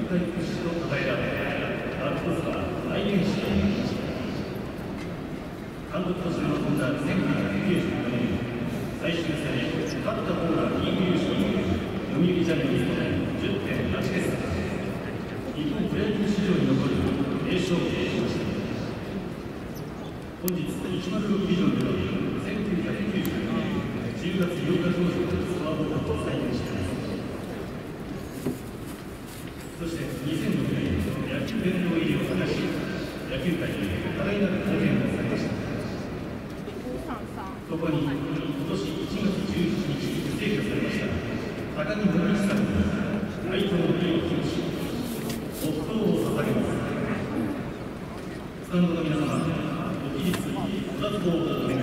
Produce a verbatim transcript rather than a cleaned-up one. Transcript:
界屈指と称えられ、ラクトスは来年始となりました。監督として臨んだせんきゅうひゃくきゅうじゅうよねん、最終戦で勝った方がリーグ優勝という読売ジャイアンツの じゅってんはち 決戦。日本プロ野球史上に残る名勝負としました。本日いちまるろくビジョンではせんきゅうひゃくきゅうじゅうよねんじゅうがつようか当時のスコアボードを再現しています。そしてにせんろくねん野球殿堂入りを果たし、野球界に多大なる貢献をされました。ここに今年いちがつじゅうしちにち逝去されました高木宗一さんに哀悼の意を表し、黙祷を捧げます。スタンドの皆様、ご起立、ご脱帽をお願いします。